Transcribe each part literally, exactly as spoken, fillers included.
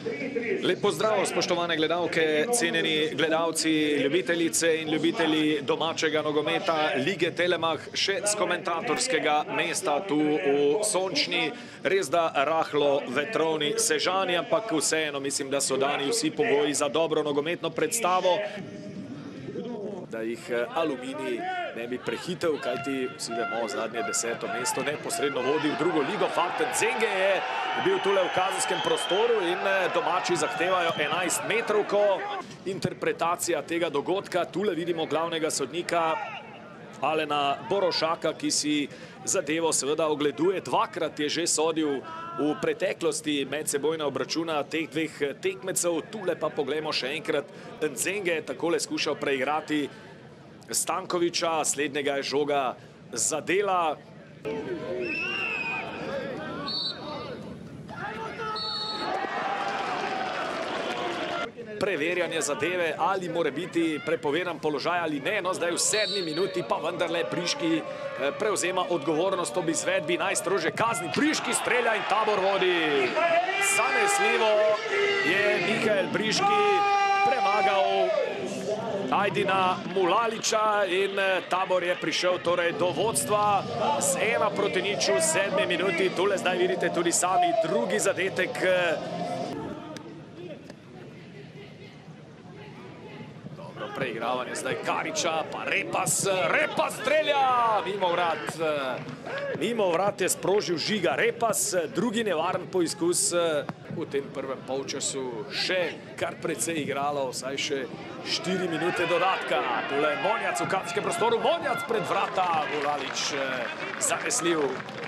Lep pozdrav, spoštovane gledalke, cenjeni gledalci, ljubiteljice in ljubitelji domačega nogometa Lige Telemach, še z komentatorskega mesta tu v sončni, res da rahlo vetrovni Sežani, ampak vseeno mislim, da so dani vsi pogoji za dobro nogometno predstavo, da jih Aluminij ne bi prehitev, kajti vsi vemo, zadnje deseto mesto neposredno vodi v drugo ligo. Fakten Nzenge je bil tule v kazenskem prostoru in domači zahtevajo enajst metrovko. Interpretacija tega dogodka, tule vidimo glavnega sodnika Alena Borošaka, ki si zadevo seveda ogleduje. Dvakrat je že sodil v preteklosti medsebojna obračuna teh dveh tekmecev. Tule pa poglejmo še enkrat. Nzenge je takole skušal preigrati Stankoviča, slednjega je žoga zadela. Preverjanje zadeve, ali mora biti prepovedan položaj ali ne. No, zdaj v sedmi minuti pa vendarle Briški prevzema odgovornost ob izvedbi najstrožje kazni. Briški strelja in Tabor vodi. Zanesljivo je Mihael Briški premagal Ajdina Mulaliča in Tabor je prišel torej do vodstva z ena proti nič v sedmi minuti. Tule zdaj vidite tudi sami drugi zadetek. Dobro preigravanje zdaj Kariča, pa Repas, Repas strelja mimo vrat. Mimo vrat je sprožil Žiga Repas, drugi nevaren poizkus. V tem prvem polčasu še kar precej igralo, vsaj še štiri minute dodatka. Tule Monjac v kazenskem prostoru, Monjac pred vrata, Mulalič zanesljiv.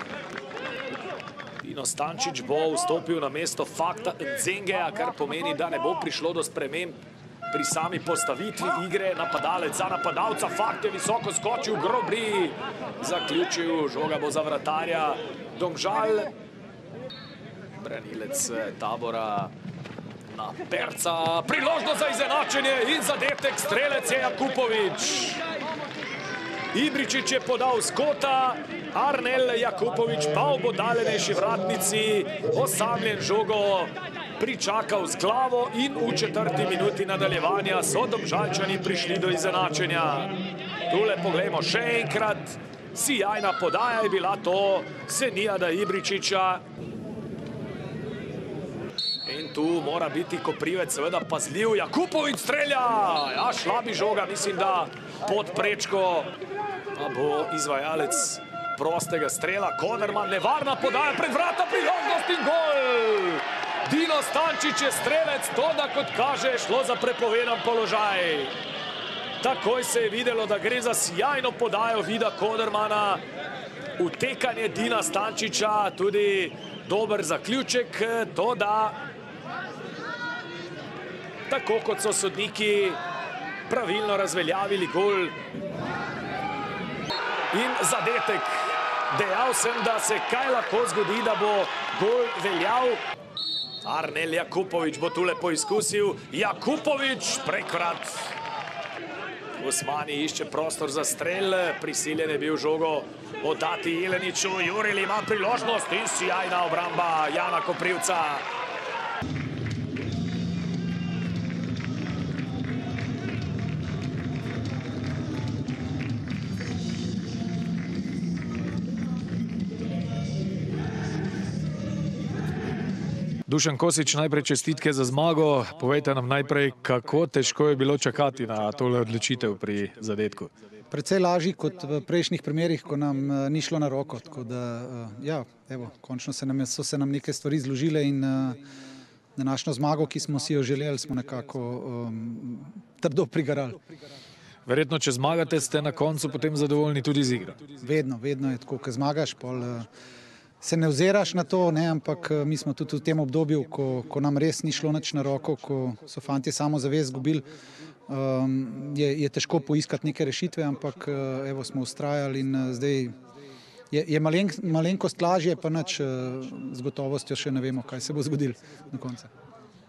Dino Stančič bo vstopil na mesto Fakta Nzengeja, kar pomeni, da ne bo prišlo do sprememb pri sami postavitvi igre. Napadalec za napadalca, Fakt je visoko skočil, Grobri zaključil, žoga bo za vratarja Domžal. Branilec Tabora na Perca, priložnost za izenačenje in zadetek, strelec je Jakupovič. Ibričič je podal z kota, Arnel Jakupovič pa v oddaljenejši vratnici osamljen žogo pričakal z glavo in v četrti minuti nadaljevanja so Domžalčani prišli do izenačenja. Tule poglejmo še enkrat, sijajna podaja je bila to Senijada Ibričiča. In tu mora biti Koprivec seveda pazljiv. Jakupovič strelja! Ja, šla bi žoga, mislim, da pod prečko. Pa bo izvajalec prostega strela. Koderman, nevarna podaja pred vrata, priložnost in gol! Dino Stančič je strelec, to da kot kaže šlo za prepovedan položaj. Takoj se je videlo, da gre za sjajno podajo Vida Kodermana. Utekanje Dina Stančiča, tudi dober zaključek, to da tako kot so sodniki pravilno razveljavili gol. In zadetek. Dejal sem, da se kaj lahko zgodi, da bo gol veljal. Arnel Jakupovič bo tule poizkusil. Jakupovič prek vrat. Osmani išče prostor za strel. Prisiljen je bil žogo oddati Jeleniču. Juril ima priložnost in sijajna obramba Jana Koprivca. Dušan Kosič, najprej čestitke za zmago. Povejte nam najprej, kako težko je bilo čakati na tole odločitev pri zadetku. Precej lažji kot v prejšnjih primerih, ko nam ni šlo na roko. Tako da, ja, evo, končno se nam, so se nam neke stvari zložile in na našo zmago, ki smo si jo želeli, smo nekako um, trdo prigarali. Verjetno, če zmagate, ste na koncu potem zadovoljni tudi z igro. Vedno, vedno je tako, ko zmagaš, pol se ne oziraš na to, ne, ampak mi smo tudi v tem obdobju, ko, ko nam res ni šlo nič na roko, ko so fantje samo zavest izgubili, um, je, je težko poiskati neke rešitve, ampak evo, smo ustrajali in zdaj je, je malen, malenkost lažje, pa nič z gotovostjo še ne vemo, kaj se bo zgodilo do konca.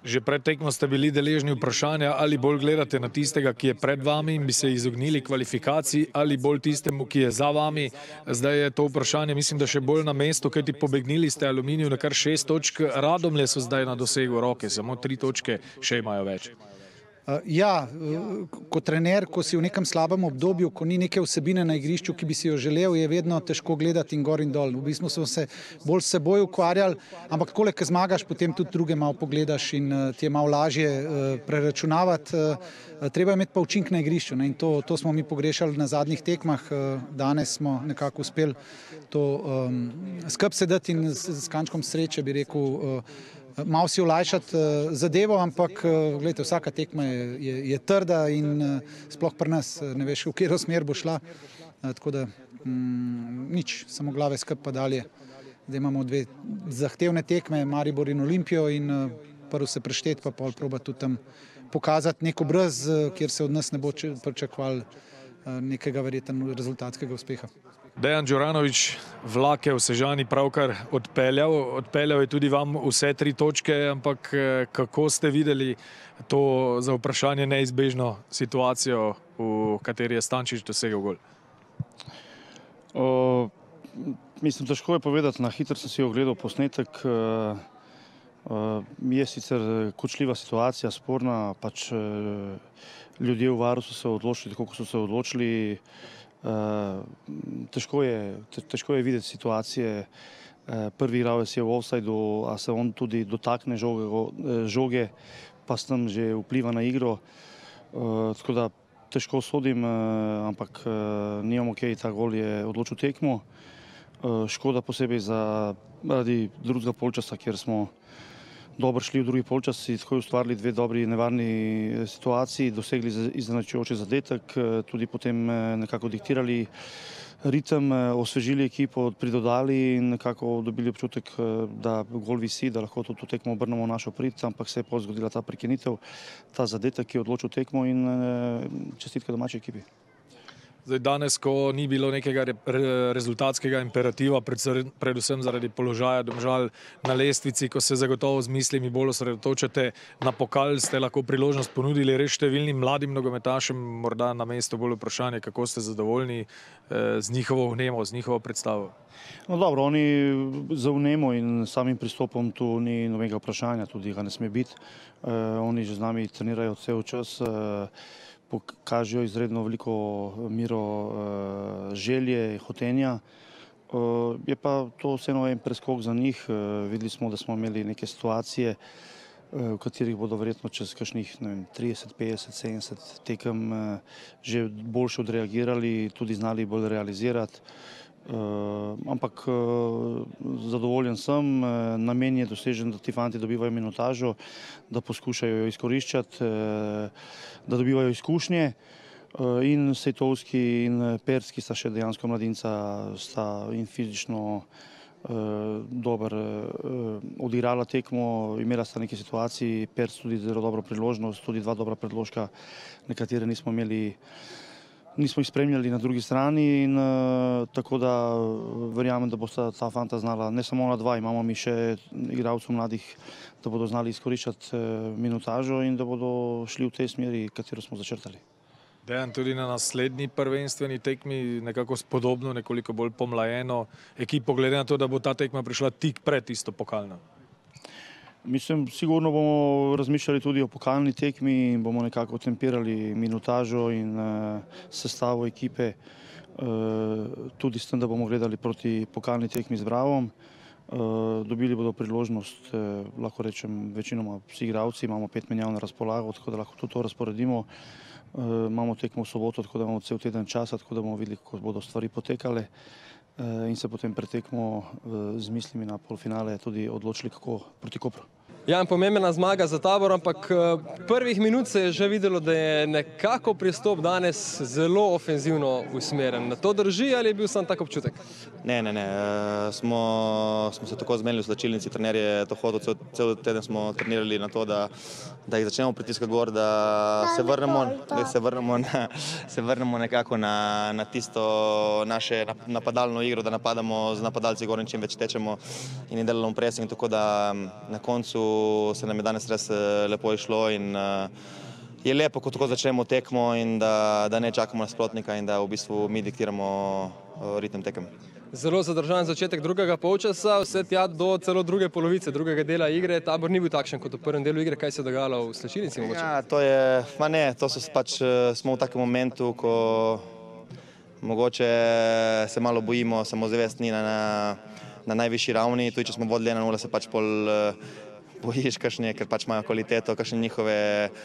Že pred tekmo ste bili deležni vprašanja, ali bolj gledate na tistega, ki je pred vami in bi se izognili kvalifikaciji, ali bolj tistemu, ki je za vami. Zdaj je to vprašanje, mislim, da še bolj na mestu, kajti pobegnili ste Aluminiju na kar šest točk, Radomlje so zdaj na dosegu roke, samo tri točke še imajo več. Ja, kot trener, ko si v nekem slabem obdobju, ko ni neke vsebine na igrišču, ki bi si jo želel, je vedno težko gledati in gor in dol. V bistvu smo se bolj s seboj ukvarjali, ampak takole, ko zmagaš, potem tudi druge malo pogledaš in ti je malo lažje preračunavati. Treba je imeti pa učinek na igrišču, ne? In to, to smo mi pogrešali na zadnjih tekmah. Danes smo nekako uspeli to um, skrb sedeti in s kančkom sreče, bi rekel, uh, malo si olajšati uh, zadevo, ampak uh, gledajte, vsaka tekma je, je, je trda in uh, sploh pri nas ne veš, v katero smer bo šla. Uh, tako da um, nič, samo glave skrb pa dalje. Zdaj imamo dve zahtevne tekme, Maribor in Olimpijo, in uh, prvo se prešteti, pa pol proba tudi tam pokazati nek obraz, kjer se od nas ne bo pričakovali nekega verjetno rezultatskega uspeha. Dejan Đuranović, vlak je v Sežani pravkar odpeljal, odpeljal je tudi vam vse tri točke, ampak kako ste videli to za vprašanje neizbežno situacijo, v kateri je Stančič dosegel gol? O, mislim, težko je povedati, na hitro sem si ogledal posnetek. Uh, je sicer kočljiva situacija, sporna, pač uh, ljudje v varu so se odločili, tako kot so se odločili. Uh, težko je, te, težko je videti situacije. Uh, prvi igralec je v offsideu, a se on tudi dotakne žoge, žoge, pa s tem že vpliva na igro. Uh, tako da težko sodim, uh, ampak uh, nimamo kaj, ta gol je odločil tekmo. Uh, škoda posebej zaradi drugega polčasa, kjer smo dobro šli v drugi polčas in tako ustvarili dve dobri nevarni situaciji, dosegli izenačujoči zadetek, tudi potem nekako diktirali ritem, osvežili ekipo, pridodali in nekako dobili občutek, da gol visi, da lahko to tekmo obrnemo v našo prid, ampak se je pa zgodila ta prekinitev, ta zadetek, ki je odločil tekmo, in čestitke domači ekipi. Zdaj, danes, ko ni bilo nekega re, rezultatskega imperativa, predvsem zaradi položaja Domžal na lestvici, ko se zagotovo z mislimi bolj osredotočate na pokal, ste lahko priložnost ponudili res številnim mladim nogometašem, morda na mesto bolj vprašanje, kako ste zadovoljni eh, z njihovo vnemo, z njihovo predstavo? No dobro, oni za vnemo in samim pristopom tu ni nobenega vprašanja, tudi ga ne sme biti. Eh, oni že z nami trenirajo cel čas, eh, pokažejo izredno veliko miro želje, hotenja. Je pa to vseeno en preskok za njih. Videli smo, da smo imeli neke situacije, v katerih bodo verjetno čez kakšnih trideset, petdeset, sedemdeset tekem že boljše odreagirali, tudi znali bolj realizirati. Uh, ampak uh, zadovoljen sem, uh, namen je dosežen, da ti fanti dobivajo minutažo, da poskušajo jo izkoriščati, uh, da dobivajo izkušnje, uh, in Sejtovski in Perc, ki sta še dejansko mladinca, sta in fizično uh, dober uh, odigrala tekmo, imela sta neke situacije, Perc tudi zelo dobro priložnost, tudi dva dobra predložka, nekatere nismo imeli nismo jih spremljali na drugi strani, in uh, tako da verjamem, da bosta ta fanta znala, ne samo ona dva, imamo mi še igralcev mladih, da bodo znali izkoriščati uh, minutažo in da bodo šli v tej smeri, katero smo začrtali. Dejan, tudi na naslednji prvenstveni tekmi nekako spodobno, nekoliko bolj pomlajeno ekipo, glede na to, da bo ta tekma prišla tik pred tisto pokalno. Mislim, sigurno bomo razmišljali tudi o pokalni tekmi in bomo nekako tempirali minutažo in uh, sestavo ekipe, uh, tudi s tem, da bomo gledali proti pokalni tekmi z Bravom. Uh, dobili bodo priložnost, uh, lahko rečem, večinoma vsi igralci, imamo pet menjav na razpolago, tako da lahko tudi to razporedimo. Uh, imamo tekmo v soboto, tako da imamo cel teden časa, tako da bomo videli, kako bodo stvari potekale, uh, in se potem pretekmo uh, z mislimi na polfinale tudi odločili, kako proti Kopru. Ja, pomembna zmaga za Tabor, ampak prvih minut se je že videlo, da je nekako pristop danes zelo ofenzivno usmeren. To drži ali je bil sam tak občutek? Ne, ne, ne. Smo, smo se tako zmenili v slačilnici, trener je to hodil, cel, cel teden smo trenirali na to, da, da jih začnemo pritiskati gor, da se vrnemo, da se vrnemo, na, se vrnemo nekako na, na tisto naše napadalno igro, da napadamo z napadalci gor in čim več tečemo in delamo pressing, tako da na koncu bistvu se nam je danes res lepo išlo in je lepo, ko tako začnemo tekmo in da, da ne čakamo nasprotnika in da v bistvu mi diktiramo ritem tekem. Zelo zadržan začetek drugega polčasa, vse tja do celo druge polovice, drugega dela igre. Tabor ni bil takšen kot v prvem delu igre. Kaj se je dogajalo v slačilnici mogoče? Ja, to je, ma ne, to so pač, smo v takem momentu, ko mogoče se malo bojimo, samozavestni na, na, na najvišji ravni. Tudi če smo vodili ena nula, se pač pol bojiš, kakšne, ker pač imajo kvaliteto, kakšne njihove,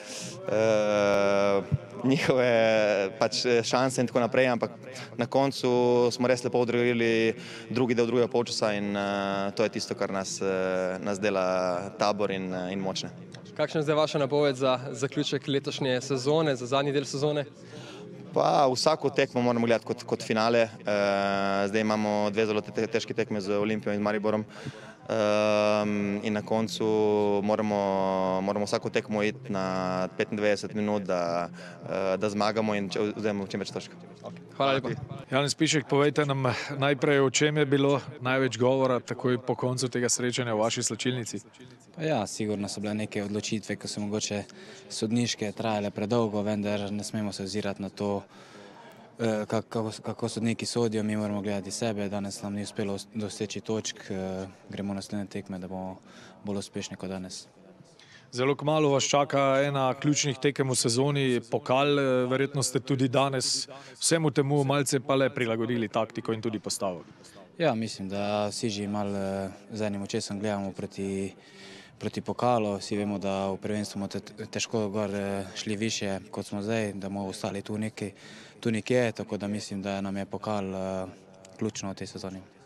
uh, njihove pač šanse in tako naprej, ampak na koncu smo res lepo odreagirali drugi del drugega polčasa in uh, to je tisto, kar nas, uh, nas dela Tabor in, uh, in močne. Kakšna je zdaj vaša napoved za zaključek letošnje sezone, za zadnji del sezone? Pa vsako tekmo moramo gledati kot, kot finale. Uh, zdaj imamo dve zelo te, težke tekme z Olimpijo in Mariborom. Um, in na koncu moramo, moramo vsako tekmo iti na petindvajset minut, da, da zmagamo in vzamemo čim več točk. Hvala lepa. Janez Pišek, povejte nam najprej, o čem je bilo največ govora takoj po koncu tega srečanja v vaši slačilnici? Ja, sigurno so bile neke odločitve, ki so mogoče sodniške trajale predolgo, vendar ne smemo se ozirati na to, Kako, kako sodniki sodijo, mi moramo gledati sebe, danes nam ni uspelo doseči točk, gremo na naslednje tekme, da bomo bolj uspešni kot danes. Zelo kmalu vas čaka ena ključnih tekem v sezoni, pokal, verjetno ste tudi danes vsemu temu malce pa le prilagodili taktiko in tudi postavo. Ja, mislim, da vsi že malo z enim očesom gledamo proti, proti pokalu, vsi vemo, da v prvenstvu bomo težko gor šli više kot smo zdaj, da bomo ostali tu nekaj tu nekje, tako da mislim, da nam je pokal uh, ključno v tej sezoni.